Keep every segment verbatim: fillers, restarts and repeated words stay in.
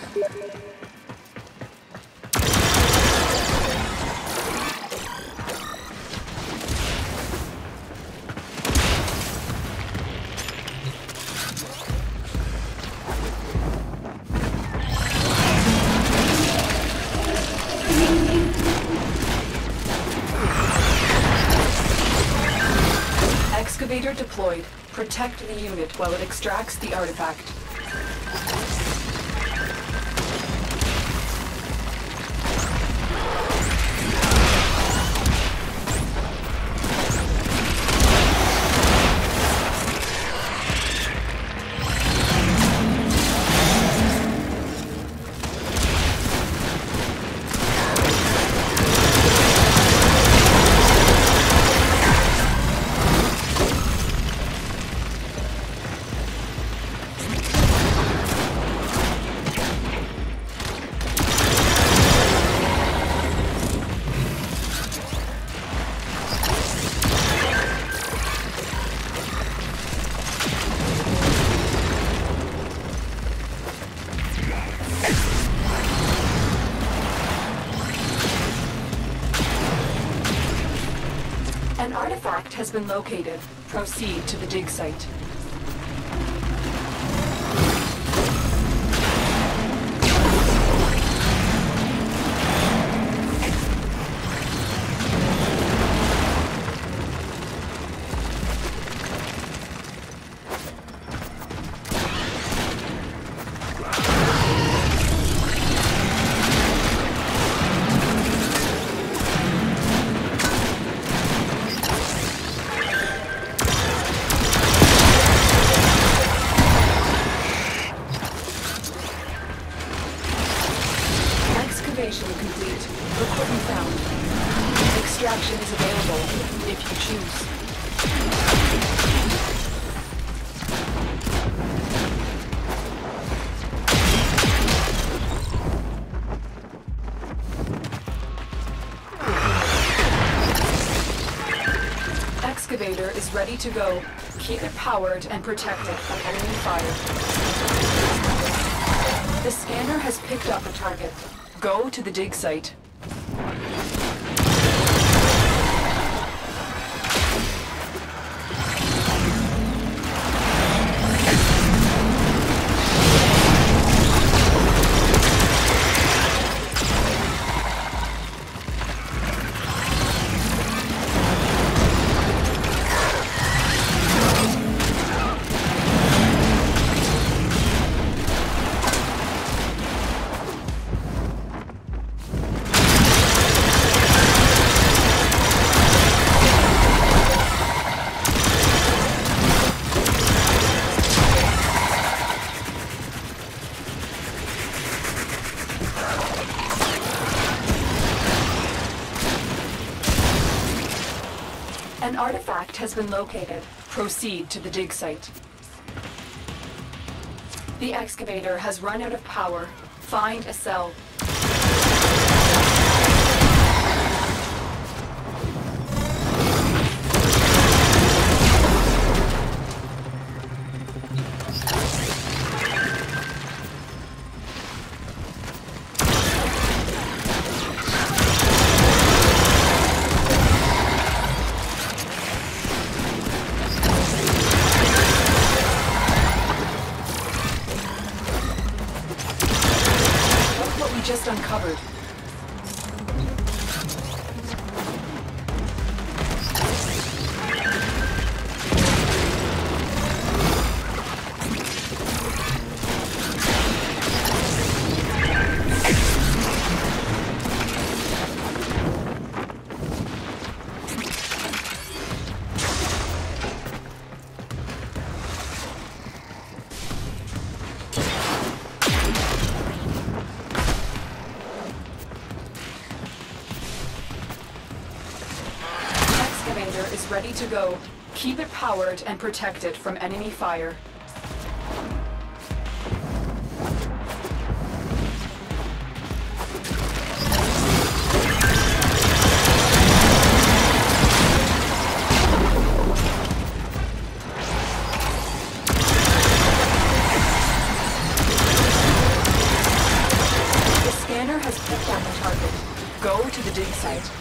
Excavator deployed. Protect the unit while it extracts the artifact. An artifact has been located. Proceed to the dig site. Complete. Equipment found. Extraction is available if you choose. Excavator is ready to go. Keep it powered and protected from enemy fire. The scanner has picked up a target. Go to the dig site. An artifact has been located. Proceed to the dig site. The excavator has run out of power. Find a cell. Just uncovered. Is ready to go. Keep it powered and protected from enemy fire. Pick down the target. Go to the dig site.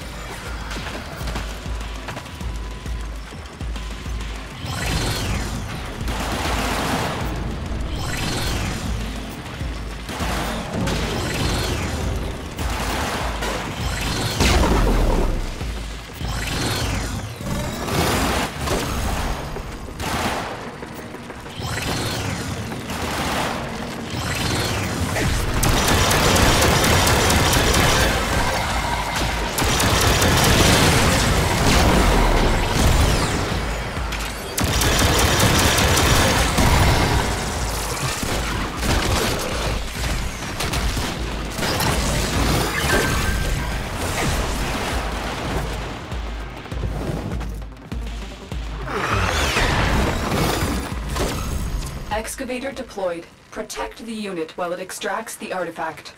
Excavator deployed. Protect the unit while it extracts the artifact.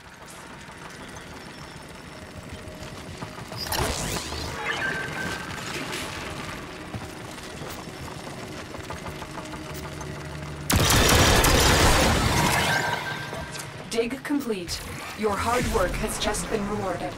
Dig complete. Your hard work has just been rewarded.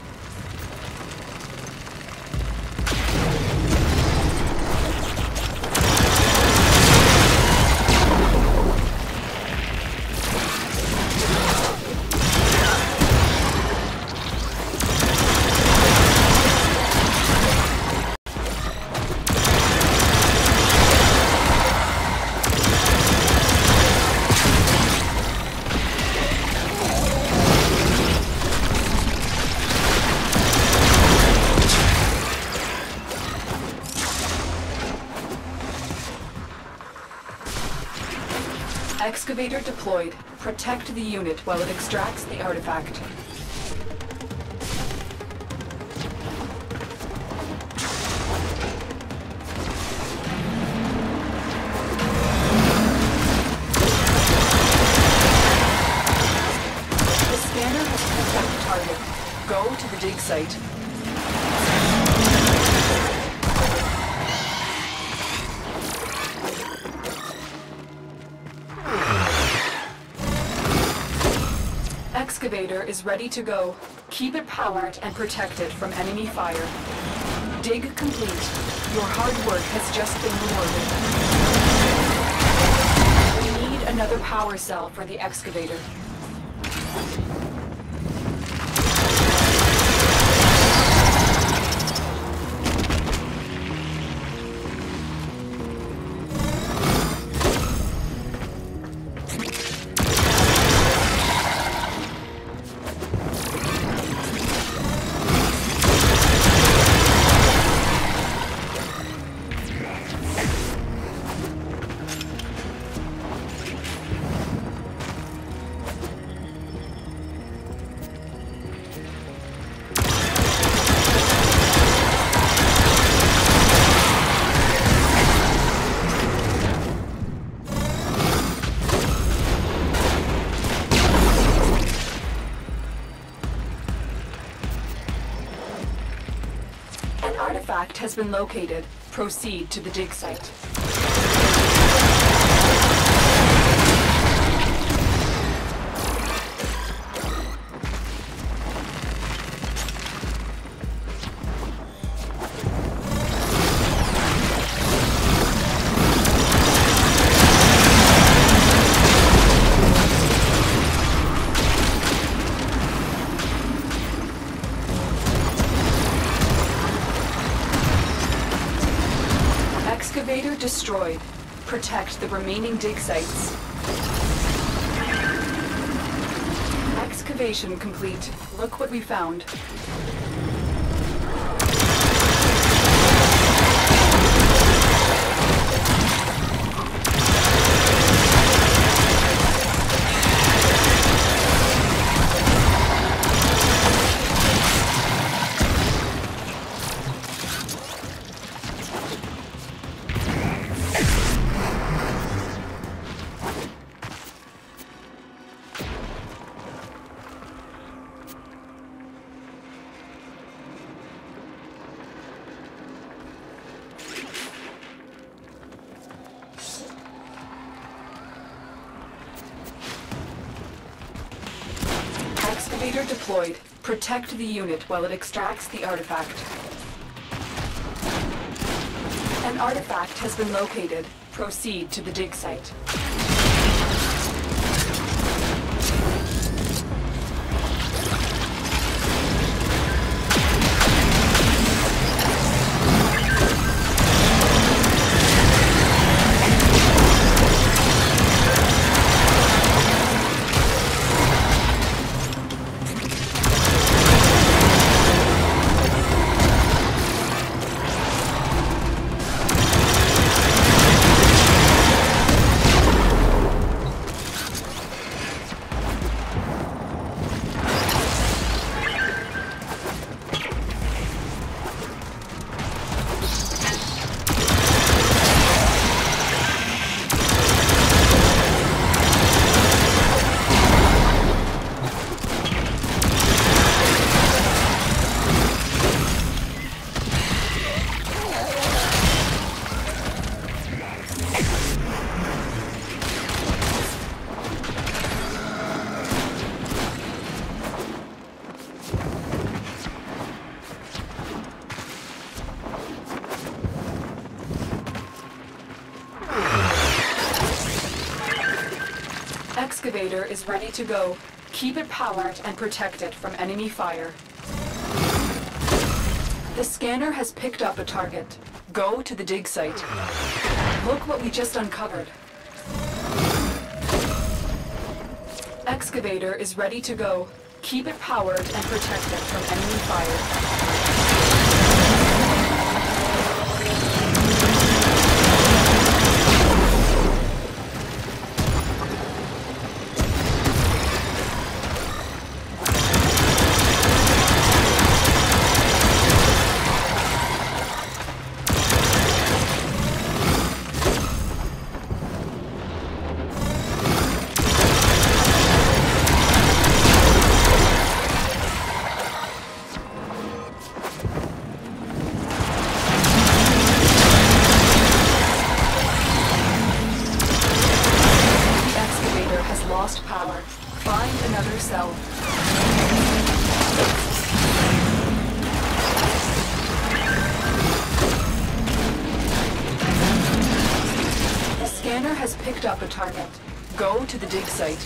Excavator deployed. Protect the unit while it extracts the artifact. The scanner has picked up the target. Go to the dig site. Excavator is ready to go. Keep it powered and protected from enemy fire. Dig complete. Your hard work has just been rewarded. We need another power cell for the excavator. Artifact has been located. Proceed to the dig site. Excavator destroyed. Protect the remaining dig sites. Excavation complete. Look what we found. Excavator deployed. Protect the unit while it extracts the artifact. An artifact has been located. Proceed to the dig site. Excavator is ready to go. Keep it powered and protect it from enemy fire. The scanner has picked up a target. Go to the dig site. Look what we just uncovered. Excavator is ready to go. Keep it powered and protect it from enemy fire. Lost power. Find another cell. The scanner has picked up a target. Go to the dig site.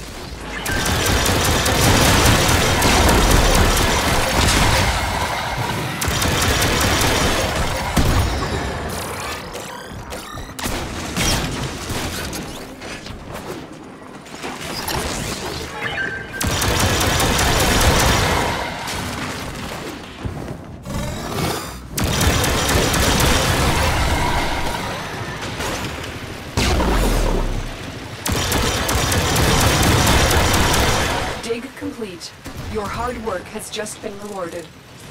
Complete. Your hard work has just been rewarded.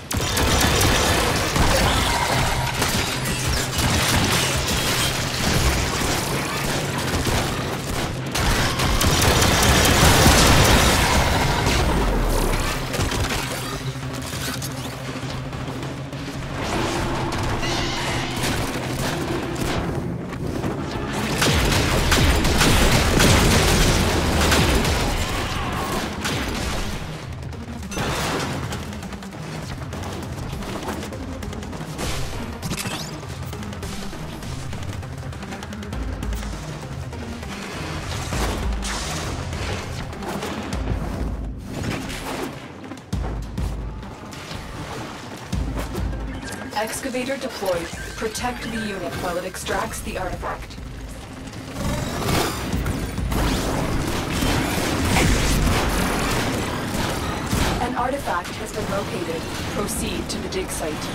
Excavator deployed. Protect the unit while it extracts the artifact. An artifact has been located. Proceed to the dig site.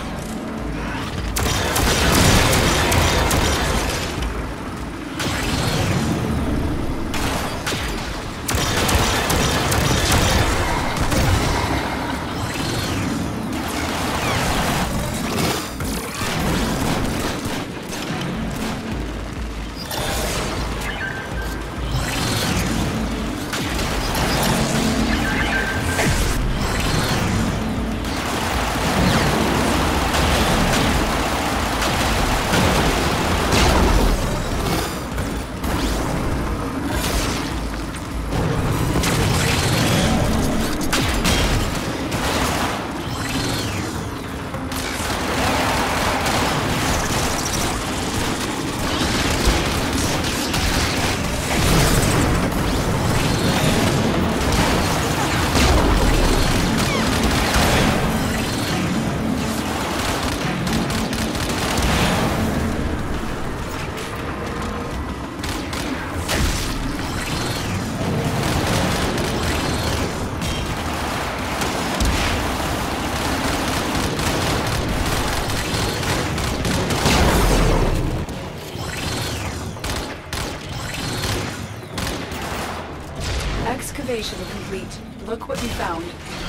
Excavation complete. Look what you found.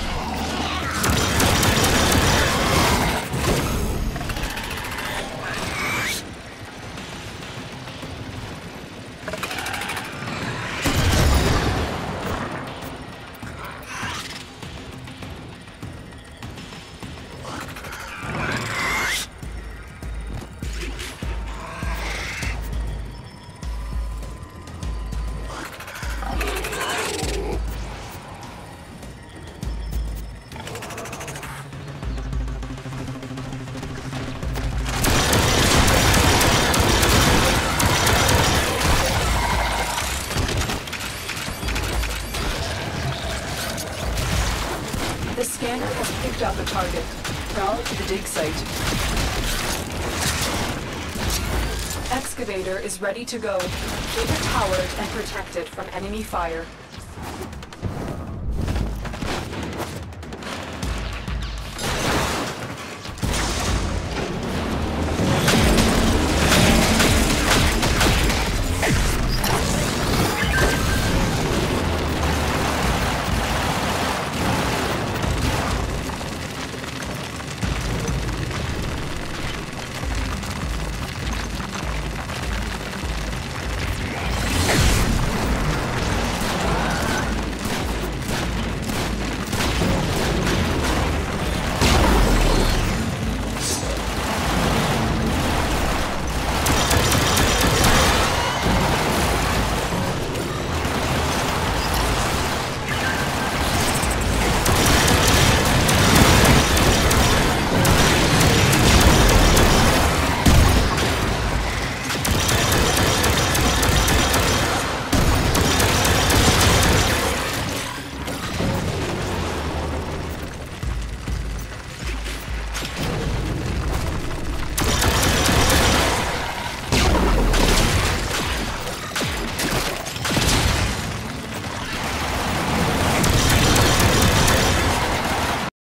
The scanner has picked up a target. Now to the dig site. Excavator is ready to go. Keep it powered and protected from enemy fire.